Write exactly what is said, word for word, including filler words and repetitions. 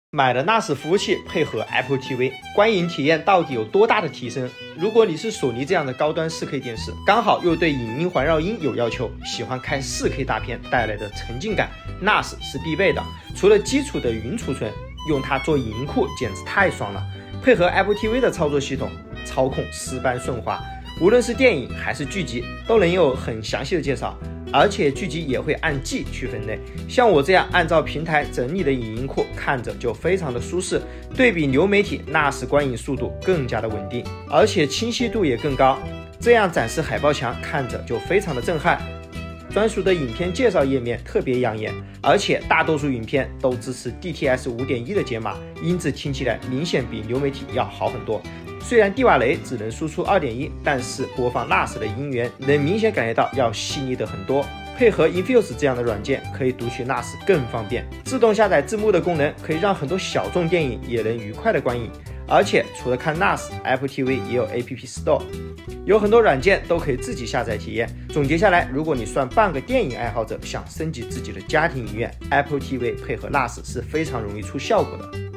买了 N A S 服务器配合 Apple T V， 观影体验到底有多大的提升？如果你是索尼这样的高端 四K 电视，刚好又对影音环绕音有要求，喜欢看 四K 大片带来的沉浸感 ，N A S 是必备的。除了基础的云储存，用它做影音库简直太爽了。配合 Apple T V 的操作系统，操控丝般顺滑，无论是电影还是剧集，都能有很详细的介绍。而且剧集也会按季去分类，像我这样按照平台整理的影音库，看着就非常的舒适。对比流媒体 N A S 观影速度更加的稳定，而且清晰度也更高。这样展示海报墙看着就非常的震撼。专属的影片介绍页面特别养眼，而且大多数影片都支持 D T S 五点一 的解码，音质听起来明显比流媒体要好很多。虽然蒂瓦雷只能输出 二点一， 但是播放 N A S 的音源能明显感觉到要细腻的很多。配合 Infuse 这样的软件，可以读取 N A S 更方便。自动下载字幕的功能可以让很多小众电影也能愉快的观影。而且除了看 N A S， Apple T V 也有 A P P Store， 有很多软件都可以自己下载体验。总结下来，如果你算半个电影爱好者，想升级自己的家庭影院， Apple T V 配合 N A S 是非常容易出效果的。